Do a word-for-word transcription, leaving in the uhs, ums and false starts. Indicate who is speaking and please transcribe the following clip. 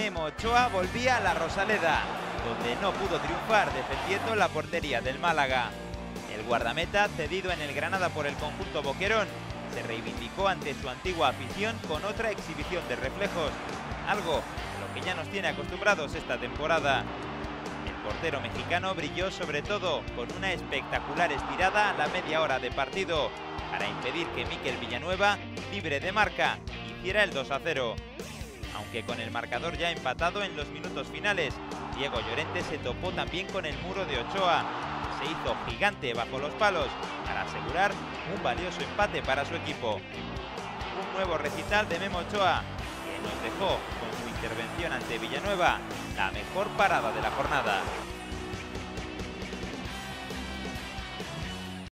Speaker 1: Memo Ochoa volvía a la Rosaleda, donde no pudo triunfar defendiendo la portería del Málaga. El guardameta, cedido en el Granada por el conjunto boquerón, se reivindicó ante su antigua afición con otra exhibición de reflejos, algo a lo que ya nos tiene acostumbrados esta temporada. El portero mexicano brilló sobre todo con una espectacular estirada a la media hora de partido para impedir que Mikel Villanueva, libre de marca, hiciera el dos a cero. Aunque con el marcador ya empatado en los minutos finales, Diego Llorente se topó también con el muro de Ochoa. Se hizo gigante bajo los palos para asegurar un valioso empate para su equipo. Un nuevo recital de Memo Ochoa, que nos dejó con su intervención ante Villanueva la mejor parada de la jornada.